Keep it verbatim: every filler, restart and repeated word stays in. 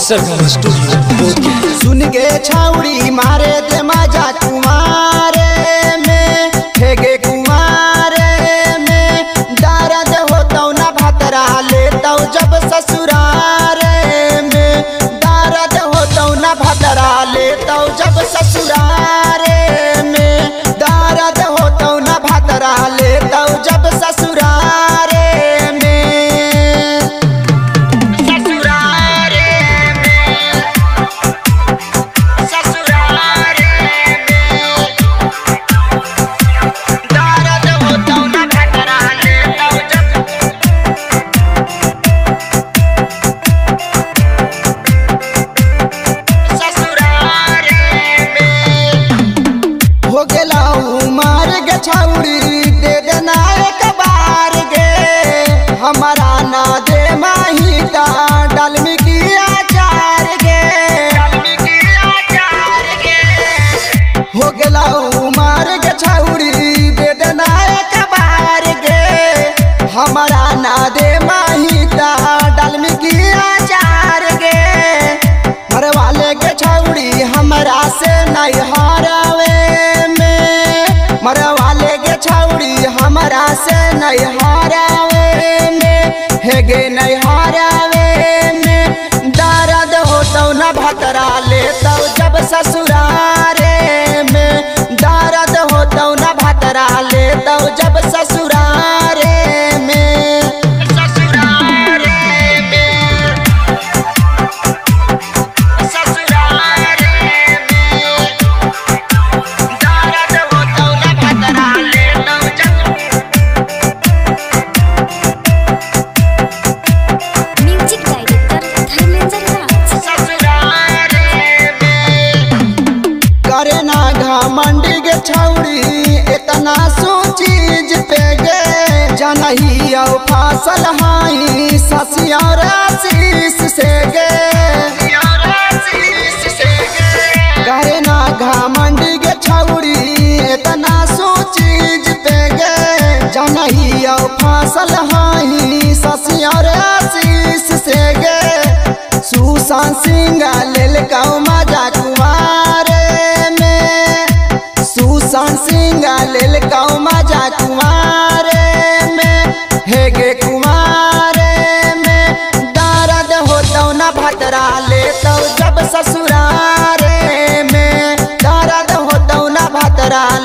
सरगम studio. सुन गे छाउड़ी मारे दे मजा कुमारे में, फेगे कुमारे में दर्द होता ना भतरा लेता जब ससुरारे में, दर्द होता ना भतरा लेता जब ससुरारे में, दर्द होता ना भतरा लेता जब ससुरारे छाउड़ी दे देना एक बार गे, हमारा ना दे माहिता डालमी की आचार गे, डालमी की आचार गे हो गेला उमर गे छाउड़ी दे देना एक बार गे, हमारा ना दे माहिता डालमी की आचार गे, मरे वाले गे छाउड़ी हमारा से नहीं हारावे में, मरे वाले गे छाउड़ी हमारा से नहीं हारावे में, हेगे नहीं हारावे में दर्द होता ना भतरा लेता जब ससुरारे में, दर्द होता ना भतरा लेता जब ससुरारे में, ससुरारे में, ससुरारे में दर्द होता ना भतरा लेता जब म्यूजिक डायरेक्टर धर्मेंद्र राज। ससुरारे में करे ना घमंडी गे छाउड़ी इतना सो चीज पे गे, जनही औ फासल हाई ससियार आशीष से गे, करे ना घमंडी गे छाउड़ी इतना सो चीज पे गे, जनही औ फासल हाई ससियार आशीष से गे, सुशांत सिंह लेल कौ मजा कुमारे में, सुशांत सिंह लेल कौ मजा कुमारे में, हेगे कुमारे में दर्द होता ना भतरा लेता जब ससुरारे में, दर्द होता ना भतरा